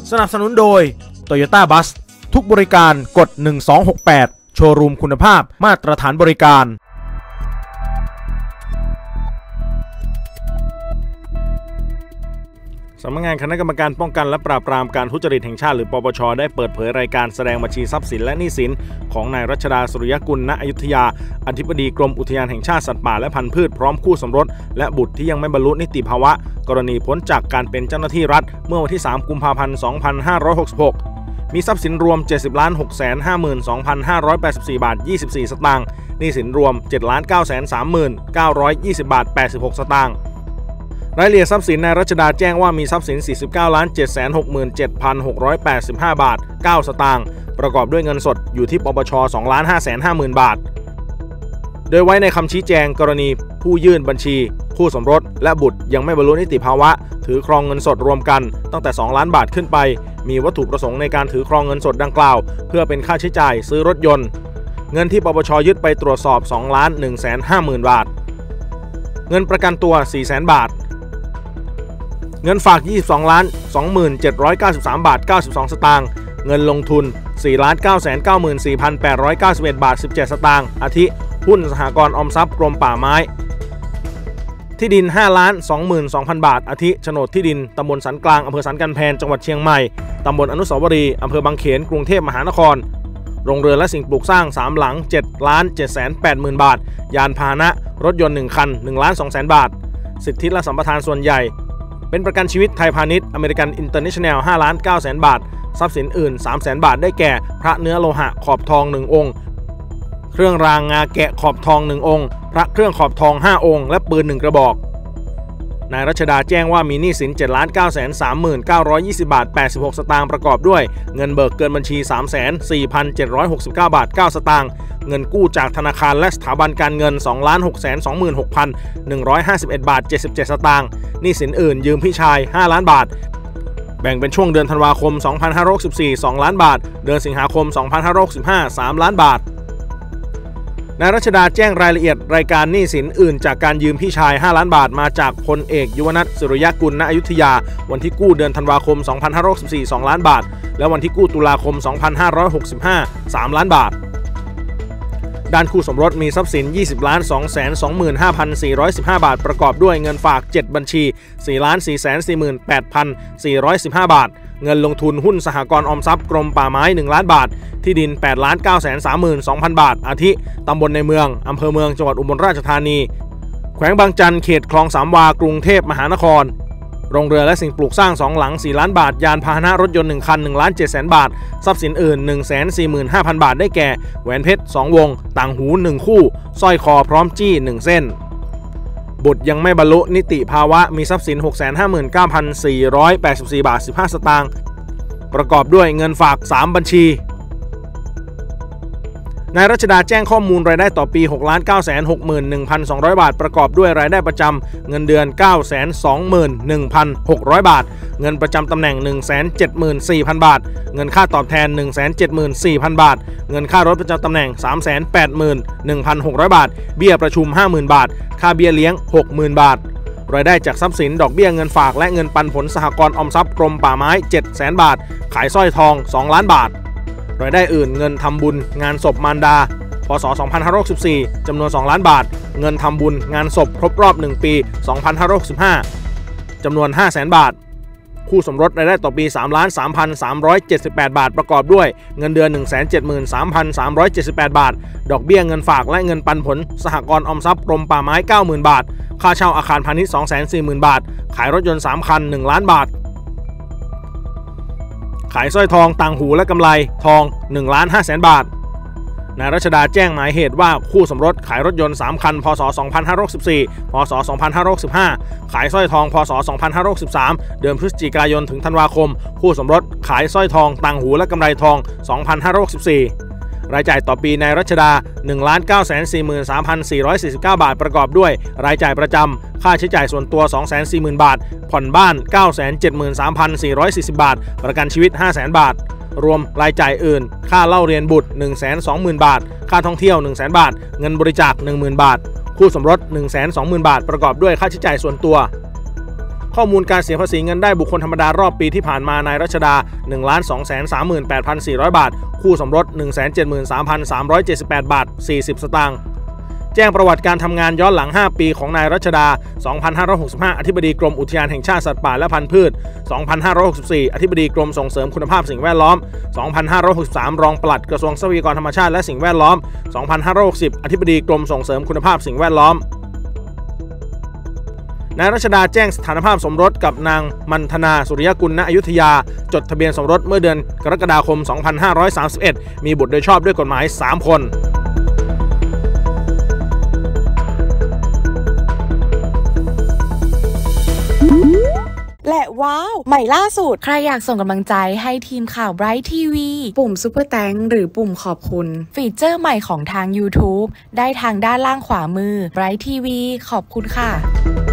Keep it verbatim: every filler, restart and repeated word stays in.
สนับสนุนโดย Toyota Bus ทุกบริการกดหนึ่งสองหกแปดโชว์รูมคุณภาพมาตรฐานบริการสำนักงานคณะกรรมการป้องกันและปราบปรามการทุจริตแห่งชาติหรือปปช.ได้เปิดเผยรายการแสดงบัญชีทรัพย์สินและหนี้สินของนายรัชดาสุริยกุลณอยุธยาอธิบดีกรมอุทยานแห่งชาติสัตว์ป่าและพันธุ์พืชพร้อมคู่สมรสและบุตรที่ยังไม่บรรลุนิติภาวะกรณีพ้นจากการเป็นเจ้าหน้าที่รัฐเมื่อวันที่สามกุมภาพันธ์สองพันห้าร้อยหกสิบหกมีทรัพย์สินรวม เจ็ดสิบล้านหกแสนห้าหมื่นสองพันห้าร้อยแปดสิบสี่ บาทยี่สิบสี่สตางค์หนี้สินรวม เจ็ดล้านเก้าแสนสามหมื่นเก้าร้อยยี่สิบ บาทแปดสิบหกสตางค์รายละเอียดทรัพย์สินนายรัชดาแจ้งว่ามีทรัพย์สิน สี่สิบเก้าล้านเจ็ดแสนหกหมื่นเจ็ดพันหกร้อยแปดสิบห้า บาทเก้าสตางค์ประกอบด้วยเงินสดอยู่ที่ปปช สองล้านห้าแสนห้าหมื่น บาทโดยไว้ในคำชี้แจงกรณีผู้ยื่นบัญชีคู่สมรสและบุตรยังไม่บรรลุนิติภาวะถือครองเงินสดรวมกันตั้งแต่สองล้านบาทขึ้นไปมีวัตถุประสงค์ในการถือครองเงินสดดังกล่าวเพื่อเป็นค่าใช้จ่ายซื้อรถยนต์เงินที่ปปชยึดไปตรวจสอบ สองล้านหนึ่งแสนห้าหมื่น บาทเงินประกันตัว สี่แสน บาทเงินฝาก ยี่สิบสองล้านสองหมื่นเจ็ดร้อยเก้าสิบสาม บาทเก้าสิบสองสตางค์เงินลงทุน สี่ล้านเก้าแสนเก้าหมื่นสี่พันแปดร้อยเก้าสิบเอ็ด บาทสิบเจ็ดสตางค์อาทิหุ้นสหกรณ์ออมทรัพย์กรมป่าไม้ที่ดิน ห้าล้านสองหมื่นสองพัน บาทอาทิโฉนดที่ดินตำบลสันกลางอำเภอสันกันแพนจังหวัดเชียงใหม่ตำบลอนุสาวรีย์อำเภอบางเขนกรุงเทพมหานครโรงเรือนและสิ่งปลูกสร้างสามหลัง เจ็ดล้านเจ็ดแสนแปดหมื่น บาทยานพาหนะรถยนต์หนึ่งคัน หนึ่งล้านสองแสน บาทสิทธิและสัมปทานส่วนใหญ่เป็นประกันชีวิตไทยพาณิชย์อเมริกันอินเตอร์เนชั่นแนล ห้าล้านเก้าแสน บาททรัพย์สินอื่น สามแสน บาทได้แก่พระเนื้อโลหะขอบทองหนึ่งองค์เครื่องรางงาแกะขอบทองหนึ่งองค์พระเครื่องขอบทองห้าองค์และปืนหนึ่งกระบอกนายรัชดาแจ้งว่ามีหนี้สิน เจ็ดล้านเก้าแสนสามหมื่นเก้าร้อยยี่สิบ บาทแปดสิบหกสตางค์ประกอบด้วยเงินเบิกเกินบัญชี สามแสนสี่พันเจ็ดร้อยหกสิบเก้า บาทเก้าสตางค์เงินกู้จากธนาคารและสถาบันการเงิน สองล้านหกแสนสองหมื่นหกพันหนึ่งร้อยห้าสิบเอ็ด บาทเจ็ดสิบเจ็ดสตางค์หนี้สินอื่นยืมพี่ชายห้าล้านบาทแบ่งเป็นช่วงเดือนธันวาคมสองพันห้าร้อยหกสิบสี่ สองล้านบาทเดือนสิงหาคมสองพันห้าร้อยหกสิบห้า สามล้านบาทนายรัชดาแจ้งรายละเอียดรายการหนี้สินอื่นจากการยืมพี่ชายห้าล้านบาทมาจากพลเอกยุวนัทสุริยกุลณอยุธยาวันที่กู้เดือนธันวาคมสองพันห้าร้อยหกสิบสี่ สองล้านบาทและวันที่กู้ตุลาคมสองพันห้าร้อยหกสิบห้า สามล้านบาทด้านคู่สมรสมีทรัพย์สิน ยี่สิบล้านสองแสนสองหมื่นห้าพันสี่ร้อยสิบห้า บาทประกอบด้วยเงินฝากเจ็ดบัญชี สี่ล้านสี่แสนสี่หมื่นแปดพันสี่ร้อยสิบห้า บาทเงินลงทุนหุ้นสหกรณ์ออมทรัพย์กรมป่าไม้หนึ่งล้านบาทที่ดิน แปดล้านเก้าแสนสามหมื่นสองพัน บาทอาทิตำบลในเมืองอำเภอเมืองจังหวัดอุบลราชธานีแขวงบางจันทร์เขตคลองสามวากรุงเทพมหานครโรงเรือนและสิ่งปลูกสร้างสองหลังสี่ล้านบาทยานพาหนะรถยนต์หนึ่งคัน หนึ่งล้านเจ็ดแสน บาททรัพย์สินอื่น หนึ่งแสนสี่หมื่นห้าพัน บาทได้แก่แหวนเพชรสองวงต่างหูหนึ่งคู่สร้อยคอพร้อมจี้หนึ่งเส้นบุตรยังไม่บรรลุนิติภาวะมีทรัพย์สิน หกแสนห้าหมื่นเก้าพันสี่ร้อยแปดสิบสี่ บาทสิบห้าสตางค์ประกอบด้วยเงินฝากสามบัญชีนายรัชดาแจ้งข้อมูลรายได้ต่อปี หกล้านเก้าแสนหกหมื่นหนึ่งพันสองร้อย บาทประกอบด้วยรายได้ประจำเงินเดือน เก้าแสนสองหมื่นหนึ่งพันหกร้อย บาทเงินประจำตำแหน่ง หนึ่งแสนเจ็ดหมื่นสี่พัน บาทเงินค่าตอบแทน หนึ่งแสนเจ็ดหมื่นสี่พัน บาทเงินค่ารถประจำตำแหน่ง สามแสนแปดหมื่นหนึ่งพันหกร้อย บาทเบี้ยประชุม ห้าหมื่น บาทค่าเบี้ยเลี้ยง หกหมื่น บาทรายได้จากทรัพย์สินดอกเบี้ยเงินฝากและเงินปันผลสหกรณ์ออมทรัพย์กรมป่าไม้ เจ็ดแสน บาทขายสร้อยทองสองล้านบาทรายได้อื่นเงินทำบุญงานศพมารดาพ.ศ. สองพันห้าร้อยหกสิบสี่จำนวนสองล้านบาทเงินทำบุญงานศพครบรอบหนึ่งปีสองพันห้าร้อยหกสิบห้าจำนวน ห้าแสน บาทคู่สมรสรายได้ต่อปี สามล้านสามพันสามร้อยเจ็ดสิบแปด บาทประกอบด้วยเงินเดือน หนึ่งแสนเจ็ดหมื่นสามพันสามร้อยเจ็ดสิบแปด บาทดอกเบี้ยเงินฝากและเงินปันผลสหกรณ์ออมทรัพย์กรมป่าไม้ เก้าหมื่น บาทค่าเช่าอาคารพาณิชย์ สองแสนสี่หมื่น บาทขายรถยนต์สามคันหนึ่งล้านบาทขายสร้อยทองต่างหูและกำไลทอง หนึ่งล้านห้าแสน บาทนายรัชดาแจ้งหมายเหตุว่าคู่สมรสขายรถยนต์สามคันพ.ศ. สองพันห้าร้อยหกสิบสี่ พ.ศ. สองพันห้าร้อยหกสิบห้าขายสร้อยทองพ.ศ. สองพันห้าร้อยหกสิบสามเดือนพฤศจิกายนถึงธันวาคมคู่สมรสขายสร้อยทองต่างหูและกำไลทอง สองพันห้าร้อยหกสิบสี่รายจ่ายต่อปีนายรัชดา หนึ่งล้านเก้าแสนสี่หมื่นสามพันสี่ร้อยสี่สิบเก้า บาทประกอบด้วยรายจ่ายประจำค่าใช้จ่ายส่วนตัว สองแสนสี่หมื่น บาทผ่อนบ้าน เก้าแสนเจ็ดหมื่นสามพันสี่ร้อยสี่สิบ บาทประกันชีวิต ห้าแสน บาทรวมรายจ่ายอื่นค่าเล่าเรียนบุตร หนึ่งแสนสองหมื่น บาทค่าท่องเที่ยว หนึ่งแสน บาทเงินบริจาค หนึ่งหมื่น บาทคู่สมรส หนึ่งแสนสองหมื่น บาทประกอบด้วยค่าใช้จ่ายส่วนตัวข้อมูลการเสียภาษีเงินได้บุคคลธรรมดารอบปีที่ผ่านมานายรัชดา หนึ่งล้านสองแสนสามหมื่นแปดพันสี่ร้อย บาทคู่สมรส หนึ่งแสนเจ็ดหมื่นสามพันสามร้อยเจ็ดสิบแปด บาทสี่สิบสตางค์แจ้งประวัติการทำงานย้อนหลังห้าปีของนายรัชดา สองพันห้าร้อยหกสิบห้า อธิบดีกรมอุทยานแห่งชาติสัตว์ป่าและพันธุ์พืช สองพันห้าร้อยหกสิบสี่ อธิบดีกรมส่งเสริมคุณภาพสิ่งแวดล้อม สองพันห้าร้อยหกสิบสาม รองปลัดกระทรวงทรัพยากรธรรมชาติและสิ่งแวดล้อม สองพันห้าร้อยหกสิบ อธิบดีกรมส่งเสริมคุณภาพสิ่งแวดล้อมนายรัชดาแจ้งสถานภาพสมรสกับนางมันธนาสุริยกุลณอยุธยาจดทะเบียนสมรสเมื่อเดือนกรกฎาคม สองพันห้าร้อยสามสิบเอ็ด มีบุตรโดยชอบด้วยกฎหมาย สาม คนและว้าวใหม่ล่าสุดใครอยากส่งกำลังใจให้ทีมข่าว Bright ที วีปุ่มซุปเปอร์แตงหรือปุ่มขอบคุณฟีเจอร์ใหม่ของทาง YouTube ได้ทางด้านล่างขวามือ Bright ที วี ขอบคุณค่ะ